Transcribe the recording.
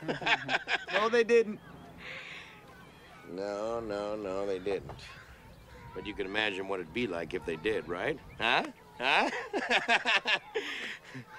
No, they didn't. No, they didn't. But you can imagine what it'd be like if they did, right? Huh? Huh?